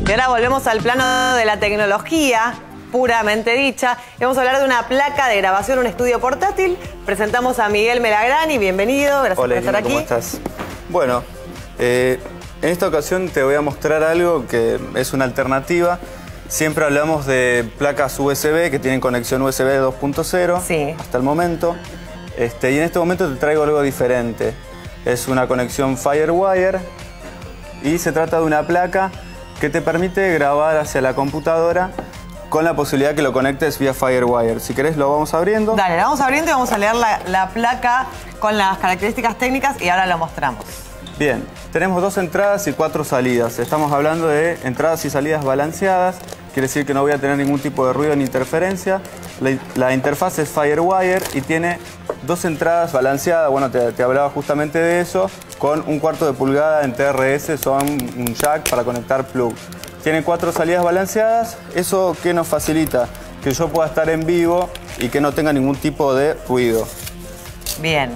Y ahora volvemos al plano de la tecnología, puramente dicha. Y vamos a hablar de una placa de grabación, un estudio portátil. Presentamos a Miguel Melagrani, bienvenido, gracias por estar aquí. ¿Cómo estás? Bueno, en esta ocasión te voy a mostrar algo que es una alternativa. Siempre hablamos de placas USB que tienen conexión USB 2.0 sí, hasta el momento. Y en este momento te traigo algo diferente. Es una conexión FireWire y se trata de una placa que te permite grabar hacia la computadora con la posibilidad que lo conectes vía FireWire. Si querés lo vamos abriendo. Dale, lo vamos abriendo y vamos a leer la placa con las características técnicas y ahora lo mostramos. Bien, tenemos 2 entradas y 4 salidas. Estamos hablando de entradas y salidas balanceadas. Quiere decir que no voy a tener ningún tipo de ruido ni interferencia. La interfaz es FireWire y tiene 2 entradas balanceadas. Bueno, te hablaba justamente de eso. Con 1/4 de pulgada en TRS, son un jack para conectar plug. Tiene 4 salidas balanceadas. ¿Eso qué nos facilita? Que yo pueda estar en vivo y que no tenga ningún tipo de ruido. Bien.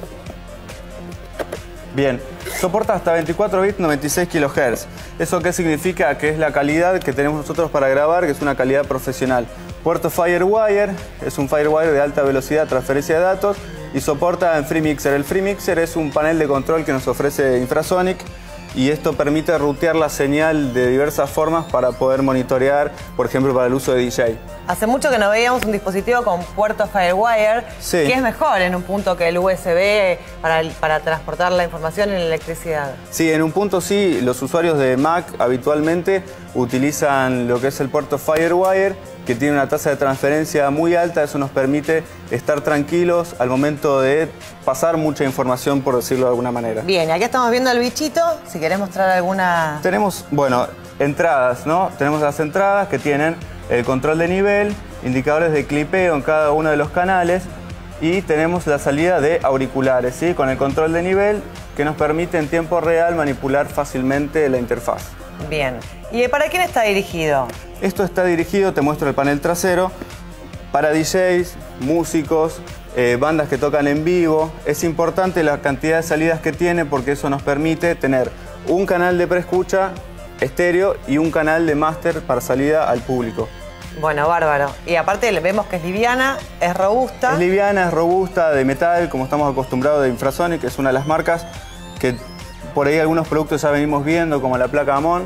Bien, soporta hasta 24 bits, 96 kHz. ¿Eso qué significa? Que es la calidad que tenemos nosotros para grabar, que es una calidad profesional. Puerto FireWire, es un FireWire de alta velocidad, transferencia de datos, y soporta en FreeMixer. El FreeMixer es un panel de control que nos ofrece Infrasonic, y esto permite rutear la señal de diversas formas para poder monitorear, por ejemplo, para el uso de DJ. Hace mucho que no veíamos un dispositivo con puerto FireWire, sí, que es mejor en un punto que el USB para transportar la información en electricidad. Sí, en un punto sí, los usuarios de Mac habitualmente utilizan lo que es el puerto FireWire, que tiene una tasa de transferencia muy alta. Eso nos permite estar tranquilos al momento de pasar mucha información, por decirlo de alguna manera. Bien, y aquí estamos viendo el bichito, si querés mostrar alguna... Tenemos, bueno, entradas, ¿no? Tenemos las entradas que tienen el control de nivel, indicadores de clipeo en cada uno de los canales, y tenemos la salida de auriculares, ¿sí? Con el control de nivel que nos permite en tiempo real manipular fácilmente la interfaz. Bien. ¿Y para quién está dirigido? Esto está dirigido, te muestro el panel trasero, para DJs, músicos, bandas que tocan en vivo. Es importante la cantidad de salidas que tiene porque eso nos permite tener un canal de preescucha estéreo y un canal de máster para salida al público. Bueno, bárbaro. Y aparte vemos que es liviana, es robusta. Es liviana, es robusta, de metal, como estamos acostumbrados de Infrasonic, que es una de las marcas que por ahí algunos productos ya venimos viendo, como la placa AMON,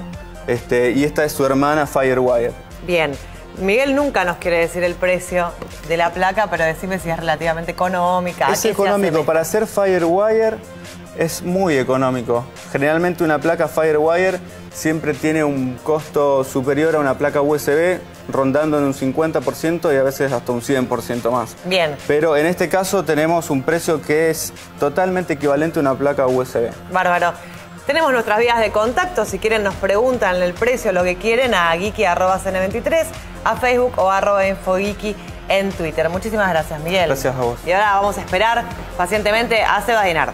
y esta es su hermana FireWire. Bien. Miguel nunca nos quiere decir el precio de la placa, pero decime si es relativamente económica. Es económico. Para hacer FireWire es muy económico. Generalmente una placa FireWire siempre tiene un costo superior a una placa USB, rondando en un 50% y a veces hasta un 100% más. Bien. Pero en este caso tenemos un precio que es totalmente equivalente a una placa USB. Bárbaro. Tenemos nuestras vías de contacto, si quieren nos preguntan el precio, lo que quieren, a geeky@cn23, a Facebook o @infogeeky en Twitter. Muchísimas gracias, Miguel. Gracias a vos. Y ahora vamos a esperar pacientemente a Sebas Dinardo.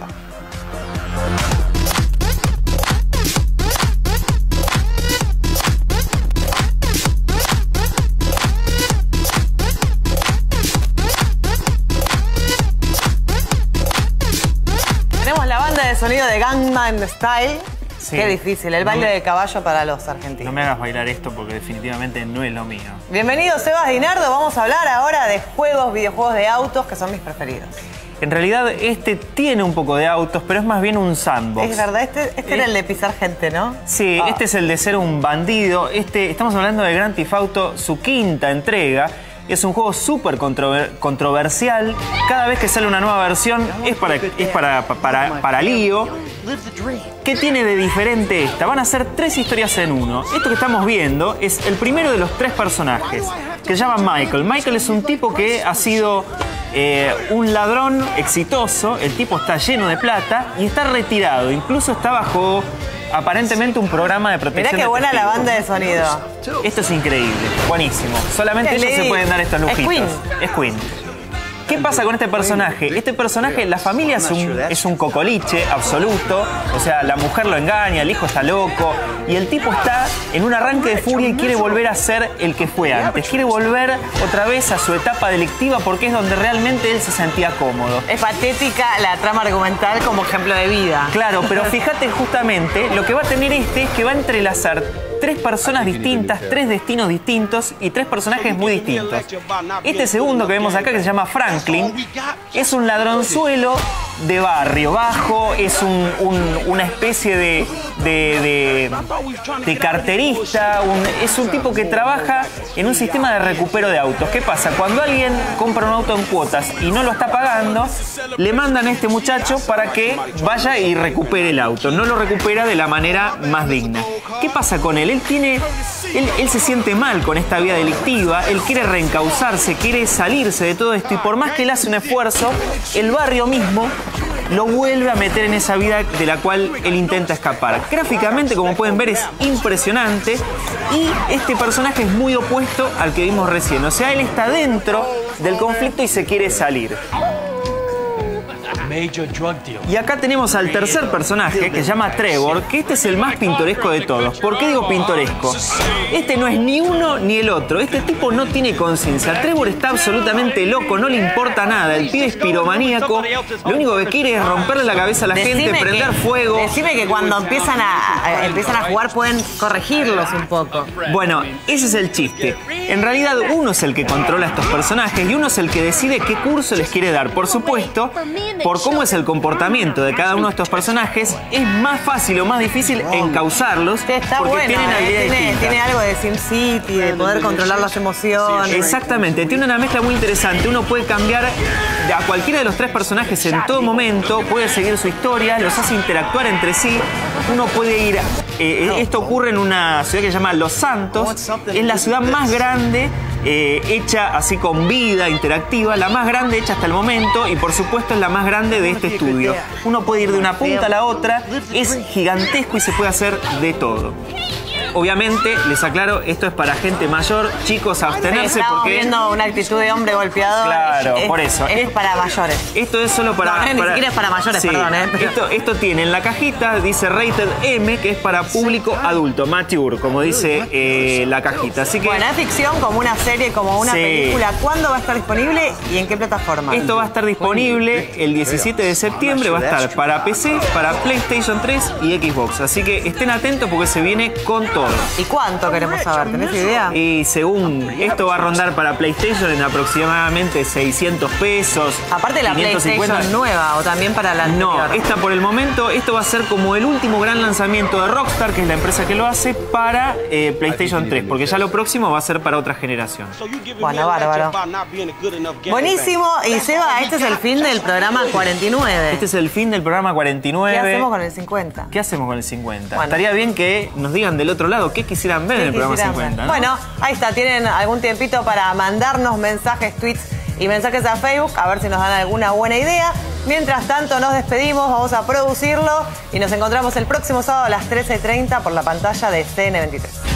Tenemos la banda de sonido de Gangnam Style. Sí. Qué difícil, el baile de caballo para los argentinos. No me hagas bailar esto porque definitivamente no es lo mío. Bienvenido, Sebas Dinardo. Vamos a hablar ahora de juegos, videojuegos de autos, que son mis preferidos. En realidad este tiene un poco de autos, pero es más bien un sandbox. Es verdad, este era el de pisar gente, ¿no? Sí, este es el de ser un bandido. Estamos hablando de Grand Theft Auto, su 5ª entrega. Es un juego súper controversial. Cada vez que sale una nueva versión es para lío. ¿Qué tiene de diferente esta? Van a ser 3 historias en uno. Esto que estamos viendo es el primero de los 3 personajes, que se llama Michael. Michael es un tipo que ha sido un ladrón exitoso. El tipo está lleno de plata y está retirado. Incluso está bajo aparentemente un programa de protección. Mirá qué buena la banda de sonido. Esto es increíble, buenísimo. Solamente ellos se pueden dar estos lujitos. Es Queen. ¿Qué pasa con este personaje? Este personaje, la familia es un cocoliche absoluto. O sea, la mujer lo engaña, el hijo está loco. Y el tipo está en un arranque de furia y quiere volver a ser el que fue antes. Quiere volver otra vez a su etapa delictiva porque es donde realmente él se sentía cómodo. Es patética la trama argumental como ejemplo de vida. Claro, pero fíjate justamente, lo que va a tener es que va a entrelazar 3 personas distintas, 3 destinos distintos y 3 personajes muy distintos. Este segundo que vemos acá, que se llama Franklin, es un ladronzuelo de barrio bajo, es una especie de carterista, es un tipo que trabaja en un sistema de recupero de autos. ¿Qué pasa? Cuando alguien compra un auto en cuotas y no lo está pagando, le mandan a este muchacho para que vaya y recupere el auto. No lo recupera de la manera más digna. ¿Qué pasa con él? Él se siente mal con esta vida delictiva, él quiere reencauzarse, quiere salirse de todo esto y por más que él hace un esfuerzo, el barrio mismo lo vuelve a meter en esa vida de la cual él intenta escapar. Gráficamente, como pueden ver, es impresionante y este personaje es muy opuesto al que vimos recién. O sea, él está dentro del conflicto y se quiere salir. Y acá tenemos al tercer personaje, que se llama Trevor, que este es el más pintoresco de todos. ¿Por qué digo pintoresco? Este no es ni uno ni el otro. Este tipo no tiene conciencia. Trevor está absolutamente loco, no le importa nada. El pibe es piromaníaco. Lo único que quiere es romperle la cabeza a la gente, prender fuego. Decime que cuando empiezan a jugar pueden corregirlos un poco. Bueno, ese es el chiste. En realidad uno es el que controla a estos personajes y uno es el que decide qué curso les quiere dar. Por supuesto, por cómo es el comportamiento de cada uno de estos personajes, es más fácil o más difícil encauzarlos está porque bueno, tienen habilidades tiene algo de SimCity, de poder controlar las emociones. Exactamente, tiene una mezcla muy interesante. Uno puede cambiar a cualquiera de los 3 personajes en todo momento, puede seguir su historia, los hace interactuar entre sí. Uno puede ir... esto ocurre en una ciudad que se llama Los Santos. Es la ciudad más grande, hecha así con vida interactiva, la más grande hecha hasta el momento y por supuesto es la más grande de este estudio. Uno puede ir de una punta a la otra, es gigantesco y se puede hacer de todo. Obviamente, les aclaro, esto es para gente mayor, chicos, abstenerse Estamos porque... viendo una actitud de hombre golpeador. Claro, por eso. Es para mayores. Esto es solo para... No, ni siquiera es para mayores, sí. perdón. Esto tiene en la cajita, dice Rated M, que es para público adulto, mature, como dice la cajita. Así que... Bueno, es ficción como una serie, como una Sí. película. ¿Cuándo va a estar disponible y en qué plataforma? Esto va a estar disponible el 17 de septiembre, va a estar para PC, para PlayStation 3 y Xbox. Así que estén atentos porque se viene con todo. ¿Y cuánto queremos saber? ¿Tenés idea? Y según esto va a rondar para PlayStation en aproximadamente 600 pesos. Aparte de la 550. PlayStation nueva o también para la No, anterior. esta por el momento, esto va a ser como el último gran lanzamiento de Rockstar, que es la empresa que lo hace, para PlayStation 3, porque ya lo próximo va a ser para otra generación. Bueno, bárbaro. Buenísimo. Y Seba, este es el fin del programa 49. Este es el fin del programa 49. ¿Qué hacemos con el 50? ¿Qué hacemos con el 50? Bueno. Estaría bien que nos digan del otro lado qué quisieran ver en el programa 50, ¿no? Bueno, ahí está, tienen algún tiempito para mandarnos mensajes, tweets y mensajes a Facebook, a ver si nos dan alguna buena idea. Mientras tanto, nos despedimos, vamos a producirlo y nos encontramos el próximo sábado a las 13:30 por la pantalla de CN23.